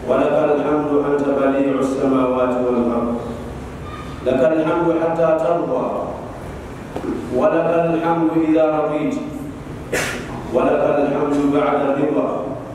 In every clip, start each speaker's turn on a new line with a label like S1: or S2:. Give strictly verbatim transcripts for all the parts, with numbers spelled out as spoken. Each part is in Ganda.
S1: ولك الحمد أنت بديع السماوات والأرض لك الحمد حتى ترضى ولك الحمد إذا رضيت ولك الحمد بعد الرضا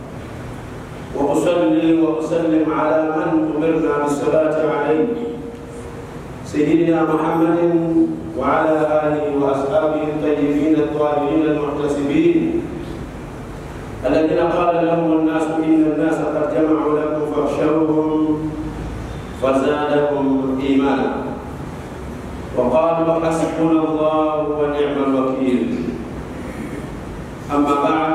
S1: وأصلي وأسلم على من أمرنا بالصلاة عليه سيدنا محمد وعلى آله وأصحابه الطيبين الطاهرين المحتسبين الذين قال لهم الناس إن الناس قد جمعوا لكم فاخشوهم فزادهم إيمانا وقالوا حسبنا الله ونعم الوكيل. أما بعد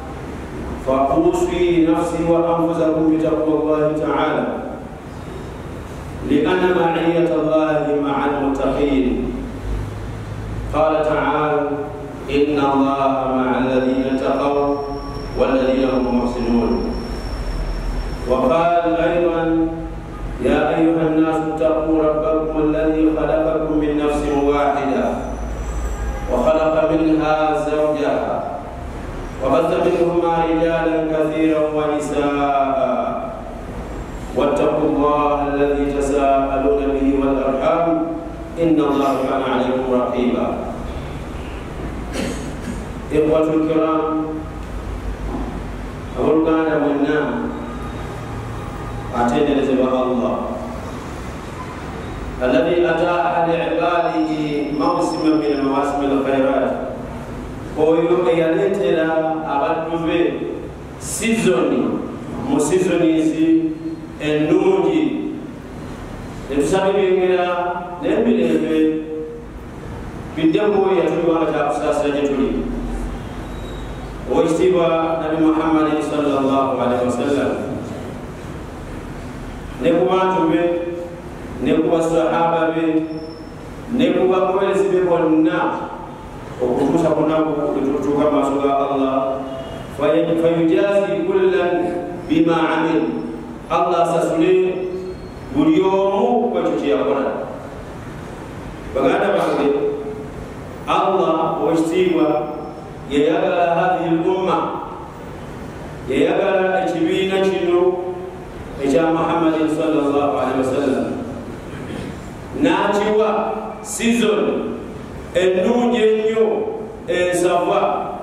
S1: فأوصي نفسي وأنفسكم بتقوى الله تعالى لأن معية الله مع المتقين. قال تعالى إن الله مع الذين اتقوا والذين هم محسنون. وقال أيضا يا أيها الناس اتقوا ربكم الذي خلقكم من نفس واحدة وخلق منها زوجها وبث منهما رجالا كثيرا ونساء واتقوا الله الذي تساءلون به والأرحام إن الله كان عليكم رقيبا. إخوة الكرام، أقول أنا والنام أعطينا لزبها الله الذي أتاح لعباده موسما من مواسم الخيرات ويليتنا أبدوه سيزوني مسيزونيزي النوجي لتسابي بينا نبيله بدمه يتلو على أساس رجلي ويستوى نبي محمد صلى الله عليه وسلم نبوة به نبوة الصحابة به نبوة كويس بقولنا وكتوسا كنابو لتوجوها ما سوى الله فيجازي كلا بما عمل. الله سسولي باليوم وجهي أقوله بغانا بعد الله ويستوى ييغل هذه الأمة ييغل أجبين شنو إجا محمد صلى الله عليه وسلم ناتيوا سيزون النونيو إنسافا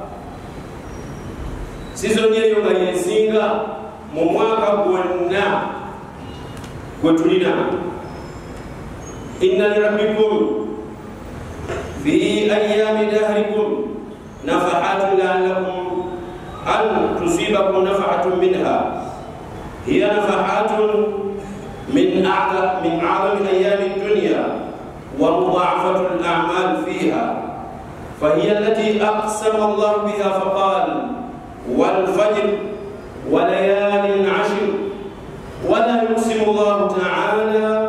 S1: سيزون يو غيسينغا مماكا بونا وتولينا إن لربكم في أيام دهركم نفحات لعلكم أن تصيبكم نفحة منها هي نفحات من أعظم من أعظم أيام الدنيا ومضاعفة الأعمال فيها فهي التي أقسم الله بها فقال والفجر وليال عشر ولا يقسم الله تعالى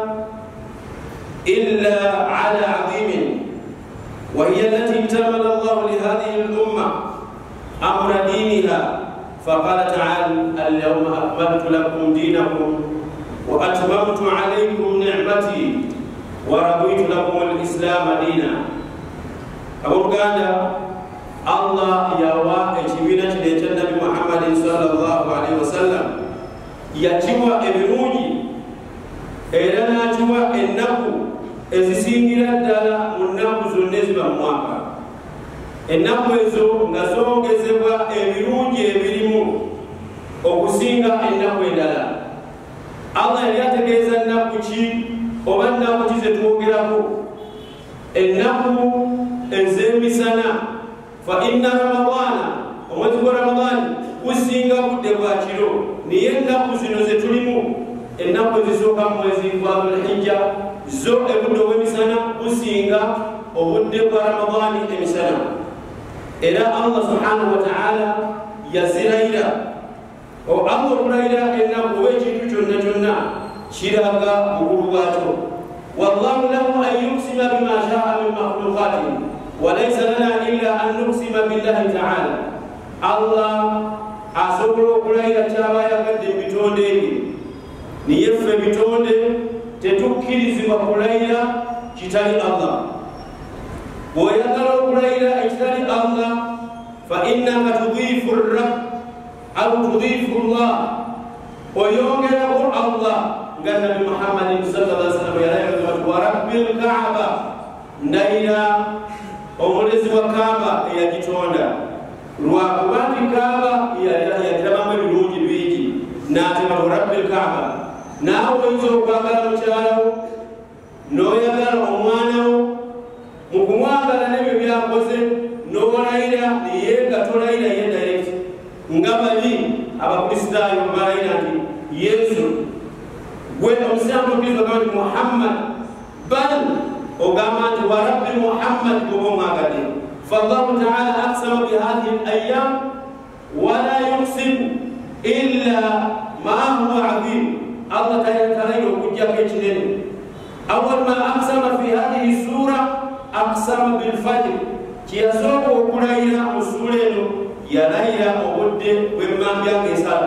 S1: إلا على عظيم وهي التي اكتمل الله لهذه الأمة أمر دينها فقال تعالى اليوم أكملت لكم دينكم وأتممت عليكم نعمتي ورضيت لكم الإسلام دينا. أقول قال الله يوا اجبينا لجنة محمد صلى الله عليه وسلم يجوا ابنوني إلنا جوا إنه إزسينجرا دالا منه زنزبا موافا إنه إزو نزوج زبا ابنوني ابنمو okusinga ennaku endala. Allah yali ategeeza ennaku ki oba ennaku ki zetwogerako ennaku ez'emisana fa inna ramadana omwezi gwa ramadani gusinga budde bwa kiro naye ennaku zino zetulimu ennaku ezisooka mu mwezi gwa dhulhijja zo ebudde obw'emisana gusinga obudde bwa ramadani emisana. Era Allah subhanahu wa ta'ala yazirayira o Allah kurayira ennaku w'ekintu kyonna kyonna kiraga bukulu bwakyo. Wallahu lahu an yuqsima bima sha'a min makhluqatihi wa laysa lana illa an nuqsima billahi ta'ala. Allah asobola okulayira kyaba yagadde mu bitonde ebye niye ffe bitonde tetukkirizibwa kulayira kitali Allah. bw'oyagala okulayira ekitali Allah fa innaka tudhifu rabb أو تضيف الله oyongerako Allah nga nabi Muhammadin sallallahu alaihi wasallam yalaga wa rabbil Kaaba ndayira omulezi wa Kaaba eyagitonda lwakuba nti Kaaba yagirabamu ebirungi bingi n'atema wa rabbil Kaaba naawe oyinza okwagala mukyalawo n'oyagala omwanawo mu kumwagala n'ebyo byakoze n'olayira naye nga tolayira ye direct nga bali abakristaayo balayira nti Yesu gwe omusiraamu okiriza ogamba nti Muhammad bal ogamba nti wa rabbi Muhammad goba omwagadde fallahu taala aksama bihadhihi al-ayyam wala yuqsim illa ma huwa adhim Allah talayira okujjako ekinene awal ma aksama fi hadhihi sura aksama bilfajr kiyasooka okulayira mu ssuula eno yalayira obudde bw'emmambya ng'esala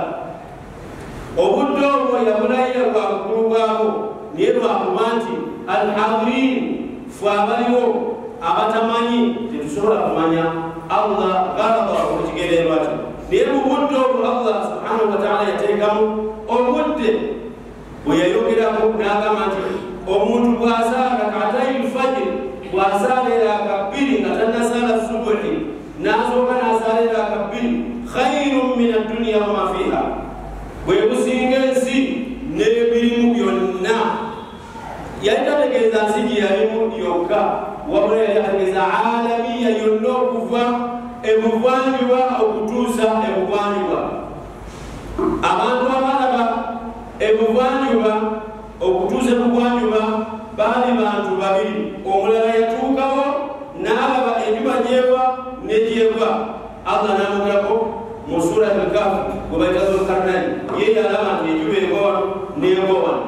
S1: obudde obwo yabulayira bwa bukulu bwabo naye lwakuba nti alhadirin ffe abaliwo abatamanyi tetusobola kumanya Allah galaba okukigererwa ti naye mu budde obwo Allah subhanahu wa taala yateekamu obudde bwe yayogerako n'agamba nti omuntu bw'asaala rak'atay al-fajr bw'asaala eraka bbiri nga tannasaala subuhi n'asooka n'asaala eraka bbiri khayrun min ad-dunya wa ma fiha bwe businga ensi n'ebirimu byonna yali tategeeza nsi gye yalimu yokka wabula yali ategeeza alamiya yonna okuva ebuvanjuba okutuusa ebuvanjuba abantu abalaba ebuvanjuba okutuusa ebugwanjuba baali bantu babiri omulala yatuukawo n'alaba enjuba gyeva negyeva Allah n'amugerako mu sura al-Kahf gwe bayita Zulkarnaini ye yalaba nti enjuba eva wano n'eva wano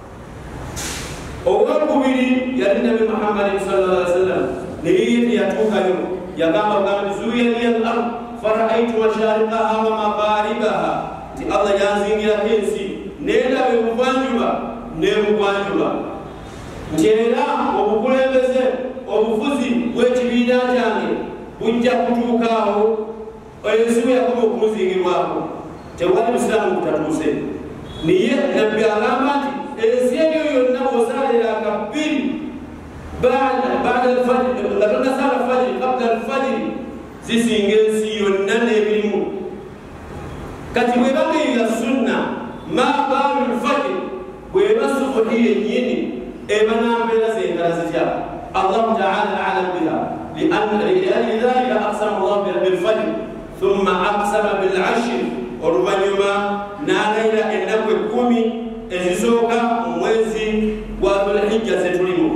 S1: owokubiri yali nabi Muhammadin sallallahu alaihi wasallam naye ye teyatuukayo yagamba gamba nti zuyaliya al-ard fara'aytu mashariqaha wa magharibaha nti Allah yanzingirako ensi n'endaba ebuvanjuba n'ebugwanjuba nti era obukulembeze obufuzi bw'ekibiina kyange bujja kutuukaawo ensi bwe yakoma okunzingirwako tewali busiraamu butatuuse naye nabbi agamba nti ensi eyo yonna bw'osaaliranga bbiri bada alfajiri nga tonnasaala fajiri kabla alfajiri zisinga ensi yonna n'ebirimu kati bwe bageera sunna ma baalu alfajiri bweba subuhi yennyini eba nambeera zengala zitya Allahu taala alam biha liajli dhalika aqsama Allahu bilfajr thumma aqsama bilashri oluvanyuma n'alayira ennaku ekkumi ezisooka mu mwezi gwa dhulhijja zetulimu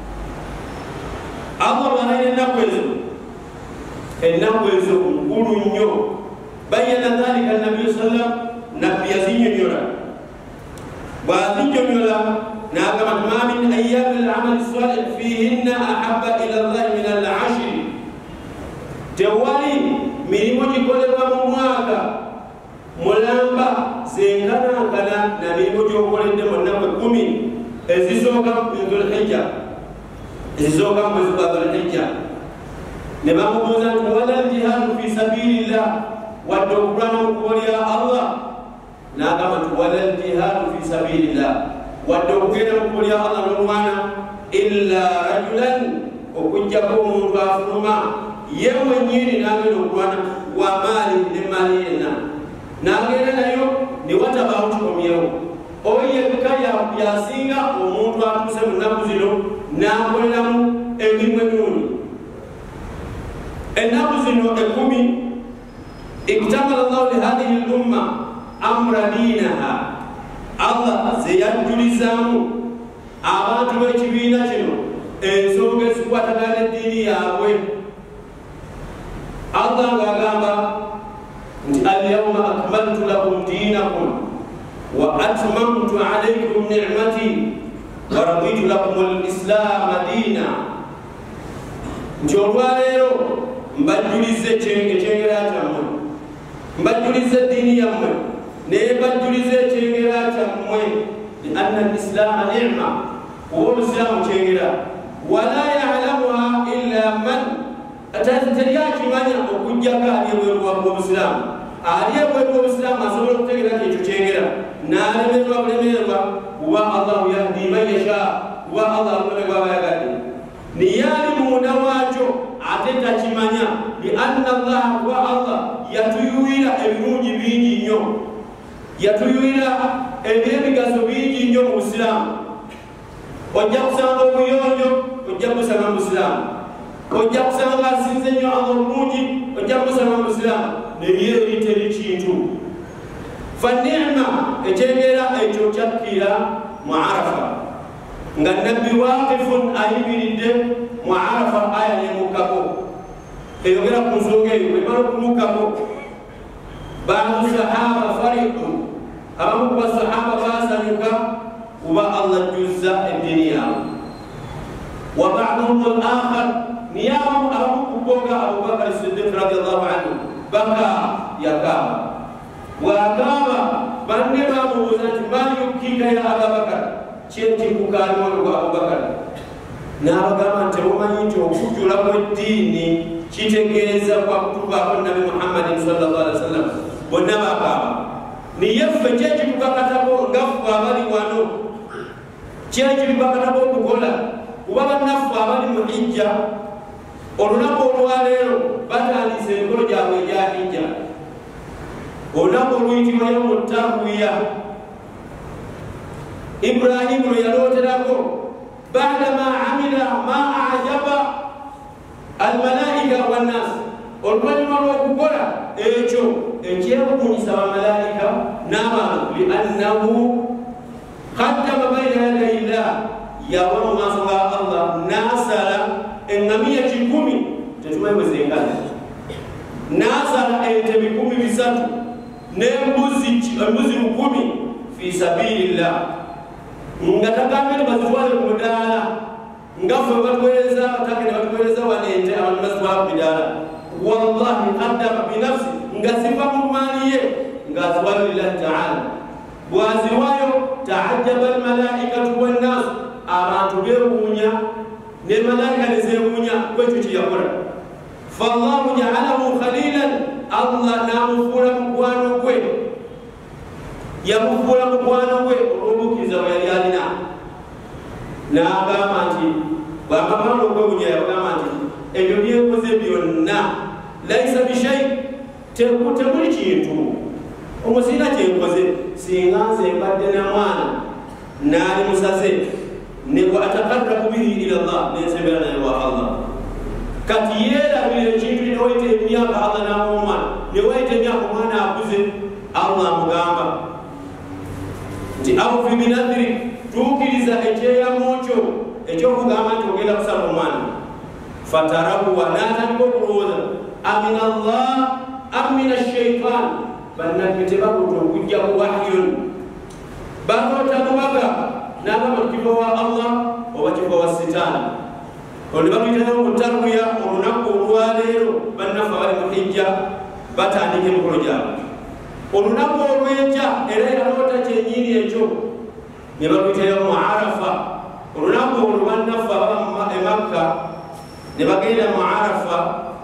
S1: Allah bw'alayira ennaku ezo ennaku ezo nkulu nnyo bayyana dhalika nabiyu sallam nabbi yazinyonyola bw'azinnyonnyola n'agamba ma min ayyaami al-amali salih fiihinna ahabba ila Allahi min al-ashri tewali mirimu gikolebwa mu mwaka mulamba zenkanankana na mirimu gy'okoledde mu nnaku ekkumi ezisooka mu dhulhijja ezisooka mu mwezi gwa dhulhijja ne bamubuuza nti wala al-jihaadu fi sabilillah wadde okulwana mu kkubo lya Allah n'agamba nti wala al-jihaadu fi sabilillah wadde okugenda mu kkubo lya Allah n'olwana illa rajulan okujjako omuntu afuluma ye mwennyini n'agenda okulwana wa maali ne maali yenna n'agenda nayo ne watabaawo kikomyewo oyo yekka yasinga omuntu atuuse mu nnaku zino n'akoleramu emirimu emirungi ennaku zino ekkumi iktamala Allahu lihadhihi al-umma amra diinaha Allah zeyajjulizaamu abantu b'ekibiina kino ensonga ezikwatagana eddiini yaabwe Allah ng'agamba nti alyawma akmaltu lakum diinakum wa atmamtu alaykum ni'mati wa raditu lakum al-islaama diina nti olwaleero mbajjuliza ekyengera kyammwe mbajjuliza eddiini yammwe naye mbajjuliza ekyengera kyammwe li anna al-islaama ni'ma kuba olusiraamu kyengera wala ya'lamuha illa man teri akimanya okujjako ali ebweru bw'obusiraamu aliye bwe Islam asobola okutegera kintu kyengera n'alemerwa bulemerwa kuba Allahu yahdi man yasha kuba Allah amulemerwa abayagadde niyali munda wakyo ate takimanya li anna Allah kuba Allah yatuyuwira ebirungi bingi nnyo yatuyuwira ebyemigaso bingi nnyo mu Islam ojja kusanga obuyonjo ojja kusanga mu Islam ojja kusanga asinze nnyo Allah obulungi ojja kusanga mu Islam nebyero biteri kintu fanima ekyengera ekyo kyakkira mu Arafa nga nabbi waqifun ayibiridde mu Arafa aya nemukkako eyogera ku nsonga eyo bwemala okumukkako baadu sahaba fariqu abamu ku basahaba basanyuka kuba Allah juzza eddiini yaabwe wa ba'duhum al-akhar niyabamu abamu ku boga Abubakar Siddiq radiyallahu anhu baka yakaba wakaba banne bamubuuza nti ma yukkika ya Abubakar kyekikukaaliwo lwa Abubakar n'abagamba nti omanyi nti okujjula kw'eddiini kitegeeza kwa kutuvaako Nabi Muhammadin sallallahu alaihi wasallam bonna bakaaba niye ffe kyekitukakatako nga ffe abali wano kyekitukakatako okukola kuba bannaffe abali mu hijja olunaku olwaleero batandise emikolo gyabwe egya hijja olunaku oluyitibwa yawmu tarwiya Ibrahimu lwe yalooterako baadama amila ma ajaba almalaika wannas oluvannyuma lw'okukola ekyo ekyewuunyisa bamalaika n'abantu liannahu qaddama baina yaday llah yawa mu maaso ga Allah n'asala eŋŋamiya kikumi tetumanyi bwe zenkana n'asala ente bikumi bisatu n'embuzi lukumi fi sabilillah nga tagambye nti bazitwale ku mudaala nga ffe batuweereza abatake ne batuweereza wano ente abantu bazitwala ku midaala wallahi qaddama binafsi nga ziva mu maali ye ng'aziwayo lillahi taala bw'aziwayo taajjaba almalaikatu wannaasu abantu beewuunya ne malaika ne zeewuunya kwekyo kyeyakola fallahu ja'alahu khalilan Allah n'amufuula mukwano gwe yamufuula mukwano gwe olw'obukkiriza bwe yali alina n'agamba nti bw'amapanga okwewuunya yagamba nti ebyo byekoze byonna laisa bishai temuli kintu omusiina kyenkoze singa nze mbadde na mwana n'ali musaze ne waatakarrabu bihi ila Allah nensembera naye wa Allah kati yeerabira ekintu newaita emyaka Allah n'amumwana newaita emyaka omwana akuze Allah amugamba nti awfi binadiri tuukiriza ekyeyamo kyo ekyokugamba nti ogenda kusala omwana fatarabuwa n'atandika okulowooza amina Allah amina shaitan bannabbi tebakuta okujjaku wahyun bakoota mubaga n'agamba kiva wa Allah oba kiva wa sitaani olwo bakuyitayo mu tarwiya olunaku olwaleero bannaffe abali mu hijja batandika emikolo gyabwe olunaku olw'enkya era yaloota kyennyini ekyo ne bakuyitayo mu Arafa olunaku olwo bannaffe ababa e Makka ne bagenda mu Arafa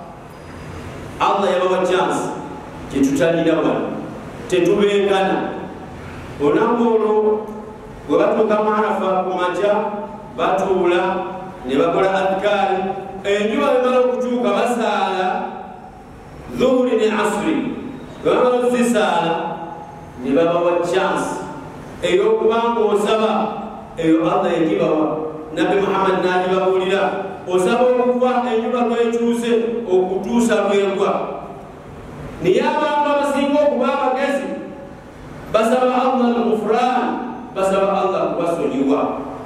S1: Allah yabawa chance kyetutalina wano tetubengana olunaku olwo bwe batuuka mu Arafa ku makya batuula ne bakola adhkaari enjuba bemala okutuuka basaala dhuhuri ne asiri bwe bamala okuzisaala ne babawa chance ey'okubanga osaba eyo Allah yagibawa Nabi Muhammad n'agibabuulira osaba okuva enjuba lwekyuse okutuusa lwegwa naye abantu abasinga okuba abagezi basaba Allah al-ghufran basaba Allah kubasonyiwa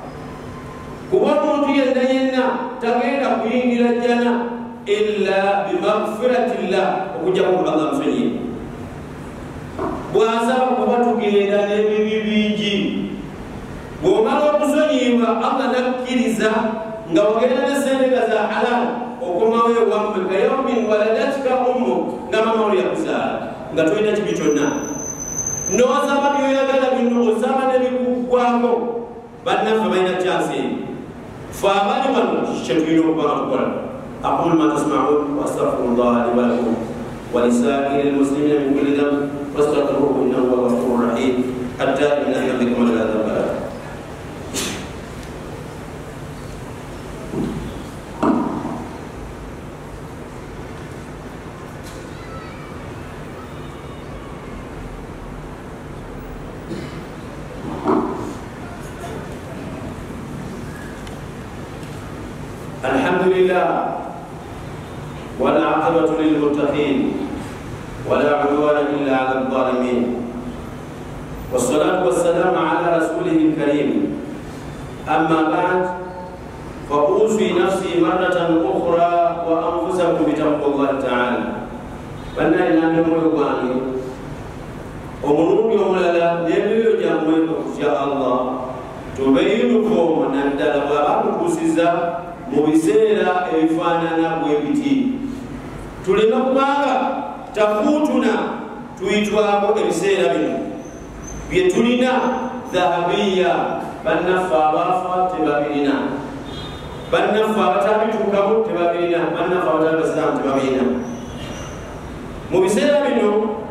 S1: kuba omuntu yenna yenna tagenda kuyingira jjana illa bimaghfiratillah okujjaku Allah musonyiye bw'asaba kuba tugenda n'ebibi bingi bw'omala okusonyiyibwa Allah nakkiriza nga ogenda ne sente nga za halal okomawo ewammwe ka yawmin waladatka ummu nga mama oli yakuzaala nga tolina kibi kyonna n'osaba byoyagala bino osaba nebikuggwako bannaffe balina chance eyo ffe abali wano kyetulina okubanga tukola aqulu ma tasma'un wa astaghfirullah li wa lakum ولسائر المسلمين من كل ذنب واستغفروه إنه هو الغفور الرحيم التائب من ذنبكم ولا ذنب له. الحمد لله والعاقبة للمتقين ولا عدوان إلا على الظالمين والصلاة والسلام على رسوله الكريم. أما بعد فأوصي نفسي مرة أخرى وأنفسكم بتقوى الله تعالى. فإن إلى نموذج ومنوب يوم لا يبلغ جمعكم إن شاء الله تبينكم أن الدلوات كوسيزا mubiseera ebifaanana bwe biti. Tulina kubanga tafutuna tuyitwako ebiseera bino bye tulina dhahabiya. Bannaffe abaafa tebabirina, bannaffe abatabituukamu tebabirina, bannaffe abatabasiraamu tebabirina. Mu biseera bino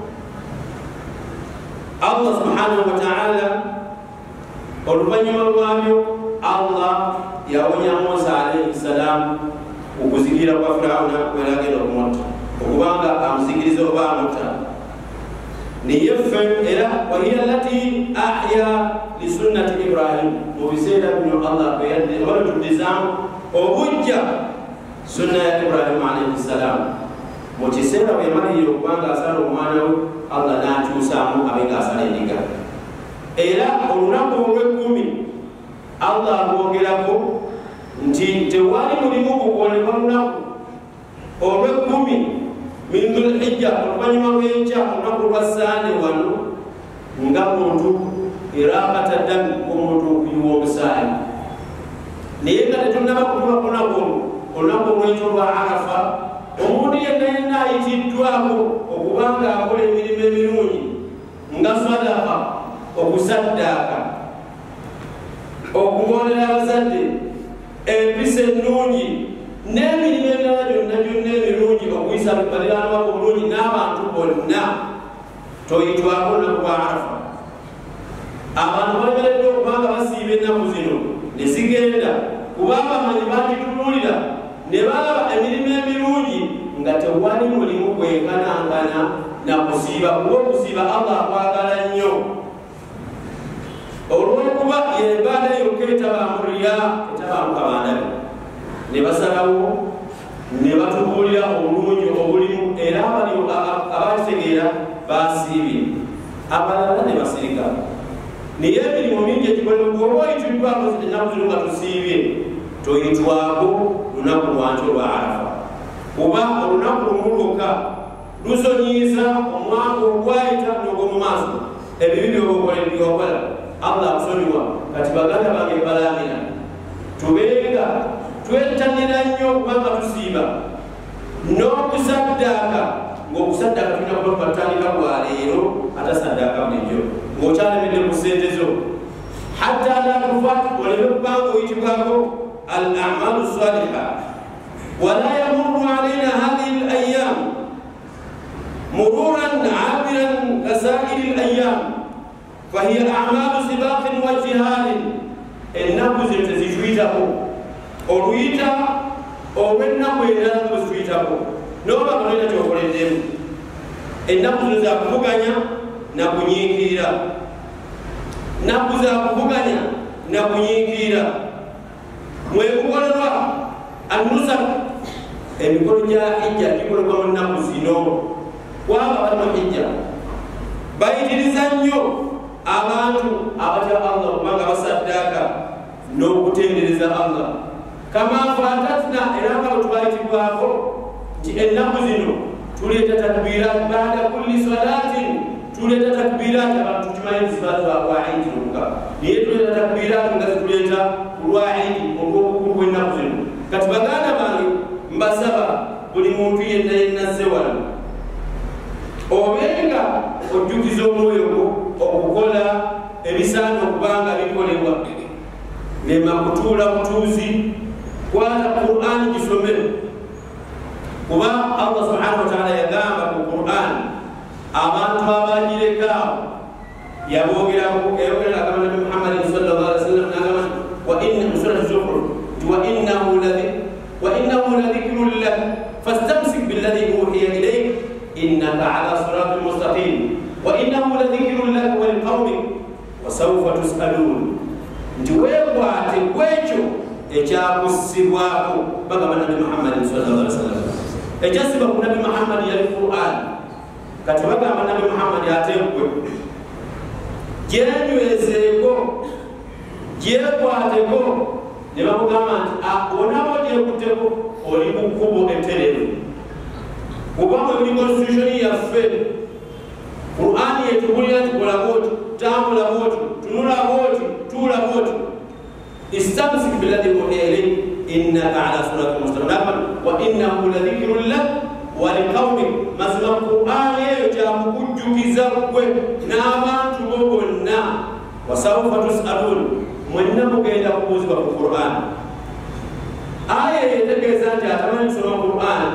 S1: Allah subhanahu wa ta'ala oluvannyuma lwabyo Allah yawonya Musa alayhi salam okuzigira kwa Firauna kwelagenda okumutta okubanga amuzigiriza oba amutta. Niyeffe era wahiya lati ahya li sunnati Ibrahim. Mu biseera bino Allah kweyadde wala tudizaamu obujja sunna ya Ibrahim alayhi salam. Mu kiseera bwe yamalirira okubanga asala omwana we Allah n'akyusaamu abenga asala endiga. Era olunaku olw'ekkumi Allah alwogerako nti tewali mulimu gukolebwa lunaku olw'ekkumi min Dhul-Hijja oluvannyuma lw'enkya olunaku lwa Sande wano nga muntu iraqata dami omuntu okuyiwa omusaayi. Naye nga tetunnaba kutuba ku lunaku olunaku olw'ekyo lwa Arafa, omuntu yenna yenna ayitiddwako okubanga akola emirimu emirungi nga sadaka, okusaddaaka, okugondera abazadde, empisa ennungi n'emirimu endala gyonna gyonna emirungi, okuyisa baliraanwa obulungi n'abantu bonna, toyitwako olunaku lwa Arafa. Abantu balemereddwa okubanga basiiba ennaku zino ne zigenda kuba bamanyi bagitunuulira ne balaba emirimu emirungi nga tewali mulimu gwenkanankana na kusiiba, kuba okusiiba Allah akwagala nnyo olw'okuba yebaada yokka etabaamu riya, etabaamu kabandabe. Ne basalawo ne batubuulira obulungi obulimu era abakitegeera basiibye, abalala ne basirika. Naye emirimu mingi egikolebwa bw'oba oyitiddwako ennaku zino nga tusiibye, toyitwako lunaku lwankyo lwa Arafa, kuba olunaku lumu lwokka lusonyiisa omwaka ogwayita n'ogw'omu maaso. Ebibi byokola Allah akusonyiwa. Kati baganda bange balamira tubenga twettanira nnyo okubanga tusiiba n'okusaddaaka, ng'okusaddaaka tulina kuba twatandika lwa leero atasaddaaka bulijjo ng'okyalemedde ku ssente zo, hatta la tufa oleme kubanga oyitibwako al amalu saliha. Wala yamurru alaina hadhihi al ayyam mururan abiran kasairi al ayyam fahiya a'malu sibaqin wa jihadin. Ennaku zino tezituyitako, oluyita olw'ennaku endala bwe zituyitako n'oba kalina kyokoleddemu. Ennaku zino za kuvuganya na kunyiikirira, nnaku za kuvuganya na kunyiikirira. Mwekukolerwa annusa emikolo gya hijja gikolebwa mu nnaku zino, kwaba bano hijja bayitiriza nnyo abantu abatya Allah kubanga basaddaaka n'okutendereza Allah. Kama fatatna, era nga bwe twayitibwako nti ennaku zino tuleeta takbirat baada kulli salatin, tuleeta takbirat. Abantu tukimanyi zibaza lwa Eid luka, naye tuleeta takbirat nga zituleeta lwa Eid olw'obukulu bw'ennaku zino. Kati baganda bange mbasaba buli muntu yenna yenna azze wano obenga ojjukiza omwoyo gwo okukola ebisaana okubanga bikolebwa. Lema kutuula butuuzi, kwata Qur'an gisome, kuba Allah subhanahu wa ta'ala yagamba mu Qur'an abantu abagireka yabogera ku eyogera kama Nabi Muhammad sallallahu alaihi wasallam nagamba wa inna surah az-zukhruf wa innahu ladhi wa innahu ladhikrun lak fastamsik billadhi uhiya ilayk innaka ala siratin mustaqim wa innahu ladhikrun lak wa liqaumik wa sawfa tus'alun ndiwekwate kwecho ekyakusibwako bagamba Nabi Muhammad sallallahu alaihi wasallam ekyasiba ku Nabi Muhammad yali Qur'an kati bagamba Nabi Muhammad atekwe gyenywezeko gyekwateko ne bamugamba nti onaba gyekuteko oli mu kkubo ettereru kubanga buli constitution yaffe Qur'an yetubulira nti kola bwoti tambula bwoti tunula bwoti tuula bwoti istamsik billadhi uhiya ilayk innaka ala siratin mustaqim wa innahu ladhikrun lak wa liqaumik mazima Qur'an eyo kyakukujjukiza gwe n'abantu bo bonna wa sawfa tus'alun mwenna mugenda kubuuzibwa ku Qur'an aya yetegeeza nti atamanyi kusoma Qur'an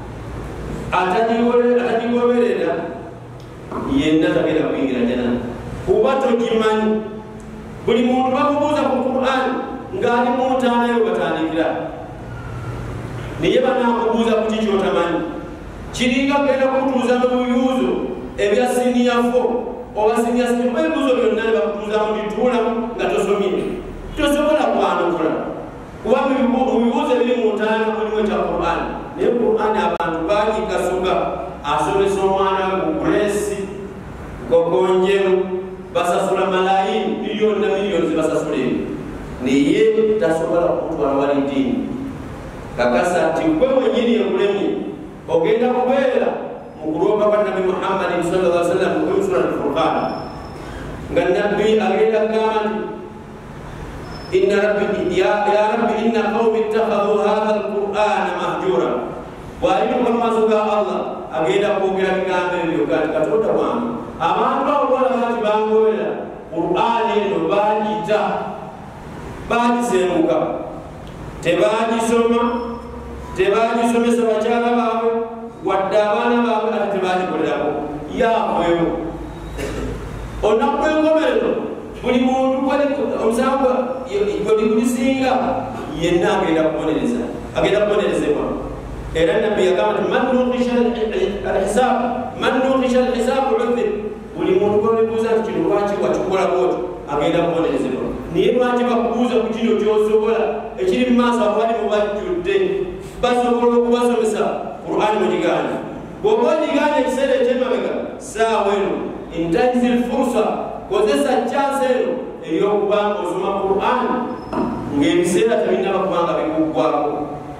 S1: atagigoberera yenna tagenda kuyingira jana kuba togimanyi buli muntu bamubuuza ku Qur'an ng'ali mu ntaana yo batandikira naye banamubuuza ku kiki otamanyi kiringa kugenda kutuuza mu buyuuzo ebya siniya fo oba siniya siniya oba ebibuuzo byonna ne bakutuuzamu bituulamu nga tosomye tosobola kwanukula kuba mu bibuuzo ebiri mu ntaana mulimu ekya Qur'an naye Qur'an abantu baagikasuka asomesa omwana we mu Grace Gogonjeru basasula malayini miliyoni na miliyoni zibasasula eyo naye tasobola kumutwala wali ddiini kakasa nti gwe mwenyini yekulemi ogenda kubeera mu kulomba kwa Nabi Muhammad sallallahu alaihi wasallam mu sura al-Furqan nga nabbi agenda kugamba nti inna rabbi ya ya rabbi inna qawmi ittakhadhu hadha al-Qur'ana mahjura bw'ali mu maaso ga Allah agenda kwogera bigambo ebyo kati katonda wange abantu abo balaba nti bangobera Qur'an eno baagita baagisemuka tebaagisoma tebaagisomesa bakyala baabwe wadde abaana baabwe ate tebaagikoleraku yaabwewo olunaku lw'enkomerero buli muntu omusango golikulisinga yenna agenda kubonereza agenda kubonerezebwa era nabbi yagamba nti man nuqisha al-hisab man nuqisha al-hisab udhib buli muntu gwebuuza nti kino lwaki wakikola bwoti agenda kubonerezebwa naye lwaki bakubuuza ku kino kyosobola ekiri mu maaso abali mubajjudde basobola okubasomesa Qur'an mugiganya bw'oba ogiganya ekiseera ekyemabega saawa eno intahiza al-fursa kozesa chance eno ey'okubanga osoma Qur'an ng'ebiseera tebinnaba kubanga bikuggwako.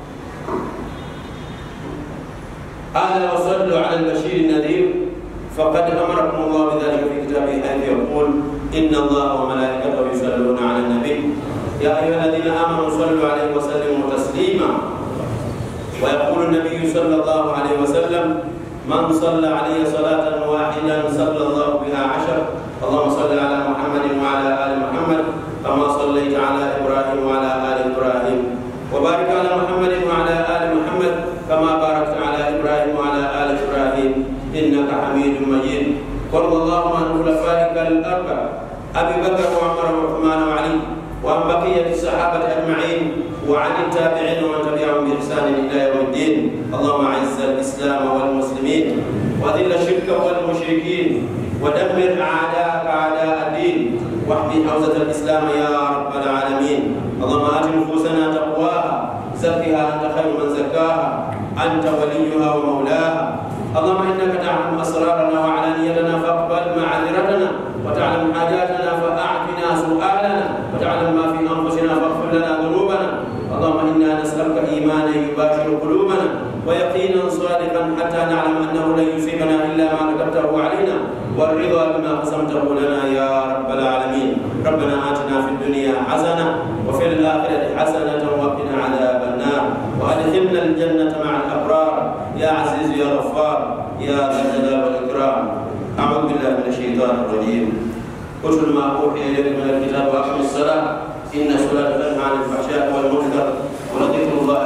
S1: أهلا وصلوا على البشير النذير فقد أمركم الله بذلك في كتابه حيث يقول إن الله وملائكته يصلون على النبي يا أيها الذين آمنوا صلوا عليه وسلموا تسليما ويقول النبي صلى الله عليه وسلم من صلى علي صلاة واحدة صلى الله بها عشر اللهم صل على محمد وعلى آل محمد كما صليت على إبراهيم وعلى آل إبراهيم وبارك على محمد وعلى آل محمد كما باركت على إبراهيم وعلى آل إبراهيم إنك حميد مجيد وارض اللهم عن خلفائك الأربعة أبي بكر وعمر وعثمان وعلي وعن بقية الصحابة أجمعين وعن التابعين ومن تبعهم بإحسان إلى يوم الدين اللهم أعز الإسلام والمسلمين وأذل الشرك والمشركين ودمر أعداءك أعداء الدين واحمي حوزة الإسلام يا رب العالمين اللهم آت نفوسنا تقواها زكها أنت خير من زكاها أنت وليها ومولاها اللهم إنك تعلم أسرارنا وعلانيتنا فاقبل معذرتنا وتعلم حاجاتنا فأعفنا سؤالنا وتعلم ما في أنفسنا فاغفر لنا ذنوبنا اللهم إنا نسألك إيمانا يباشر قلوبنا ويقينا صادقا حتى نعلم أنه لن يصيبنا إلا ما كتبته علينا والرضا بما قسمته لنا يا رب العالمين ربنا آتنا في الدنيا حسنة وفي الآخرة حسنة وقنا عذاب النار وأدخلنا الجنة مع الأبرار يا عزيز يا غفار يا ذا الجلال والإكرام أعوذ بالله من الشيطان الرجيم اتل ما أوحي إليك من الكتاب وأقم الصلاة إن الصلاة تنهى عن الفحشاء والمنكر ولذكر الله